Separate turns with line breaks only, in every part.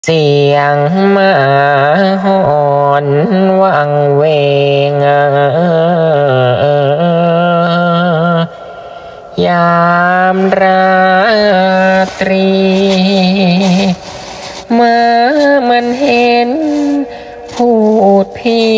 เสียงหมาหอนวังเวงยามราตรีมามันเห็นพูดพี่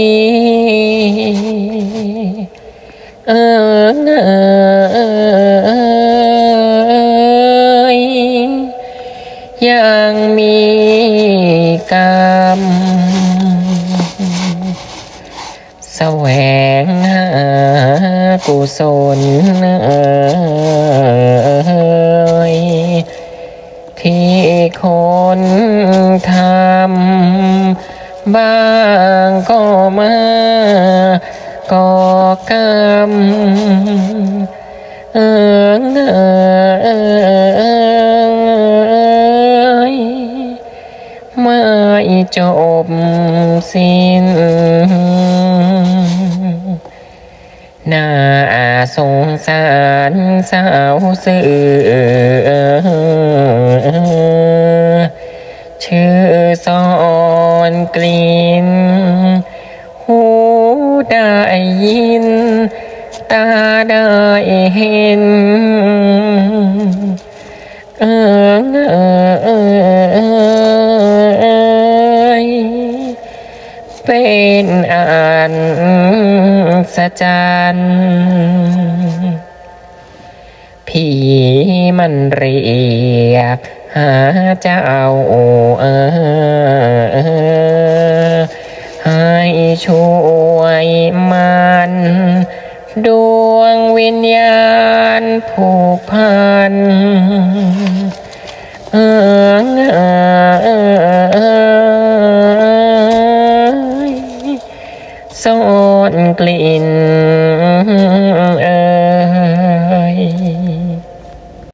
ยังมีกรรมแสวงหากุศลที่คนทำบ้างก็มาก่อกรรมไม่จบสิ้นน่าสงสารสาวสื่อชื่อสอนกลิ่นหูได้ยินตาได้เห็นเป็นอันสะจันพี่มันเรียกหาเจ้าให้ช่วยมันดวงวิญญาณผูกพันซ่อนกลิ่น